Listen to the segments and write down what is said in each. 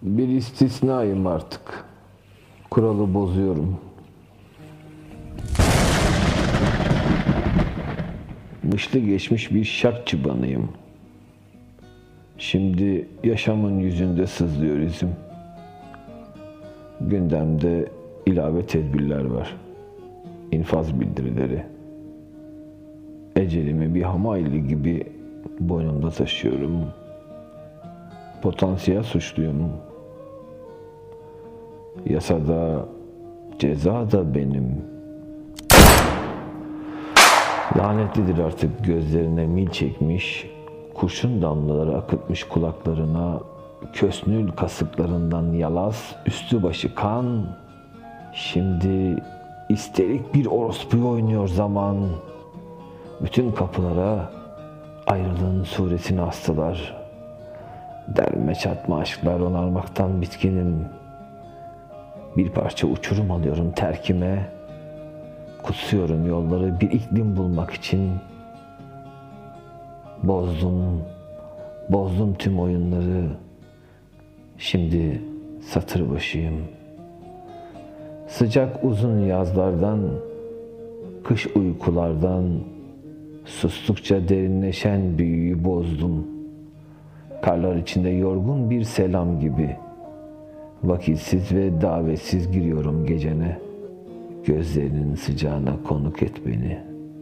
Bir istisnayım artık. Kuralı bozuyorum. Mışlı geçmiş bir şark çıbanıyım. Şimdi yaşamın yüzünde sızlıyor izim. Gündemde ilave tedbirler var. İnfaz bildirileri. Ecelimi bir hamayli gibi boynumda taşıyorum. Potansiyel suçluyum. Yasada, ceza da benim. Lanetlidir artık gözlerine mil çekmiş, kurşun damlaları akıtmış kulaklarına, kösnül kasıklarından yalaz, üstü başı kan. Şimdi isterik bir orospuyu oynuyor zaman. Bütün kapılara ayrılığın suresini astılar. Derme çatma aşklar onarmaktan bitkinim. Bir parça uçurum alıyorum terkime. Kutsuyorum yolları bir iklim bulmak için. Bozdum tüm oyunları. Şimdi satır başıyım. Sıcak uzun yazlardan, kış uykulardan, sustukça derinleşen büyüyü bozdum. Karlar içinde yorgun bir selam gibi. Vakitsiz ve davetsiz giriyorum gecene. Gözlerinin sıcağına konuk et beni.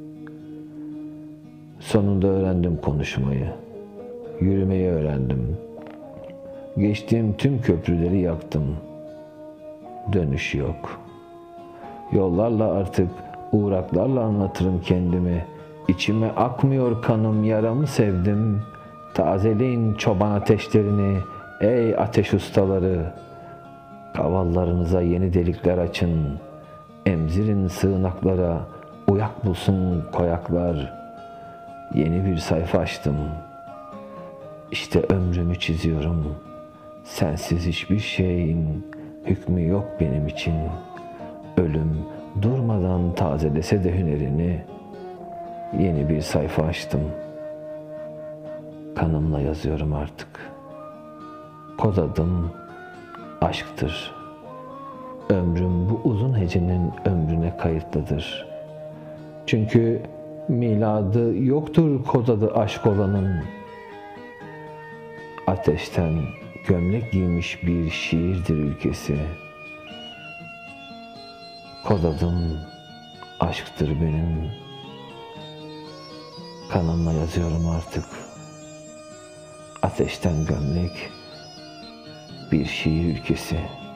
Sonunda öğrendim konuşmayı. Yürümeyi öğrendim. Geçtiğim tüm köprüleri yaktım. Dönüş yok. Yollarla artık uğraklarla anlatırım kendimi. İçime akmıyor kanım, yaramı sevdim. Tazeleyin çoban ateşlerini, ey ateş ustaları. Kavallarınıza yeni delikler açın. Emzirin sığınaklara, uyak bulsun koyaklar. Yeni bir sayfa açtım. İşte ömrümü çiziyorum. Sensiz hiçbir şeyin hükmü yok benim için. Ölüm durmadan tazelese de hünerini. Yeni bir sayfa açtım. Kanımla yazıyorum artık. Kod adım aşktır. Ömrüm bu uzun hecenin ömrüne kayıtlıdır. Çünkü miladı yoktur kod adı aşk olanın. Ateşten gömlek giymiş bir şiirdir ülkesi. Kod adım aşktır benim. Kanımla yazıyorum artık. Ateşten gömlek bir şiir ülkesi.